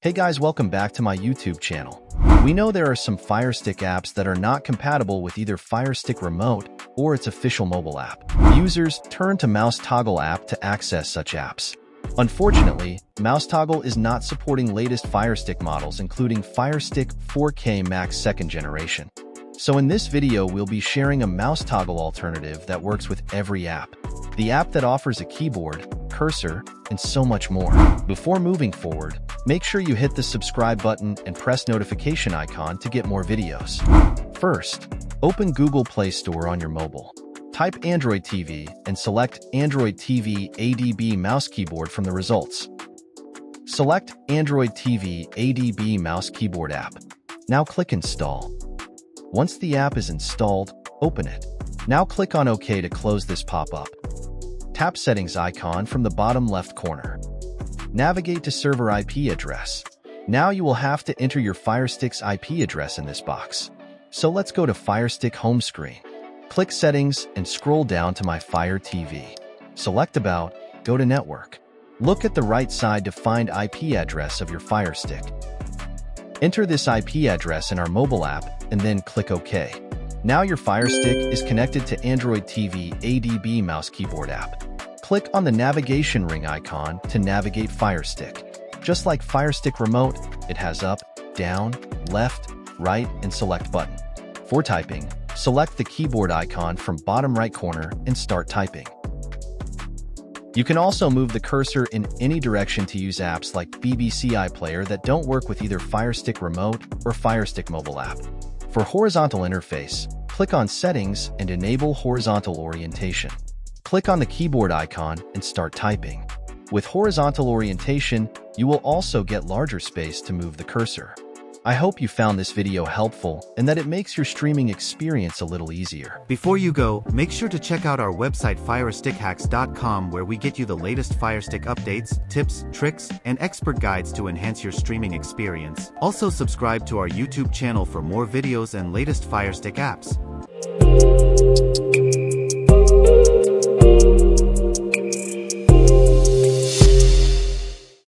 Hey guys, welcome back to my YouTube channel. We know there are some FireStick apps that are not compatible with either FireStick Remote or its official mobile app. Users turn to Mouse Toggle app to access such apps. Unfortunately, Mouse Toggle is not supporting latest FireStick models, including FireStick 4K Max 2nd generation. So in this video, we'll be sharing a Mouse Toggle alternative that works with every app. The app that offers a keyboard, cursor, and so much more. Before moving forward, make sure you hit the subscribe button and press notification icon to get more videos. First, open Google Play Store on your mobile. Type Android TV and select Android TV ADB Mouse Keyboard from the results. Select Android TV ADB Mouse Keyboard app. Now click Install. Once the app is installed, open it. Now click on OK to close this pop-up. Tap Settings icon from the bottom left corner. Navigate to Server IP address. Now you will have to enter your FireStick's IP address in this box. So let's go to FireStick home screen. Click Settings and scroll down to My Fire TV. Select About, go to Network. Look at the right side to find IP address of your FireStick. Enter this IP address in our mobile app and then click OK. Now your FireStick is connected to Android TV ADB Mouse Keyboard app. Click on the navigation ring icon to navigate FireStick. Just like FireStick Remote, it has up, down, left, right, and select button. For typing, select the keyboard icon from bottom right corner and start typing. You can also move the cursor in any direction to use apps like BBC iPlayer that don't work with either FireStick Remote or FireStick mobile app. For horizontal interface, click on Settings and enable horizontal orientation. Click on the keyboard icon and start typing. With horizontal orientation, you will also get larger space to move the cursor. I hope you found this video helpful and that it makes your streaming experience a little easier. Before you go, make sure to check out our website FireStickHacks.com, where we get you the latest FireStick updates, tips, tricks, and expert guides to enhance your streaming experience. Also subscribe to our YouTube channel for more videos and latest FireStick apps.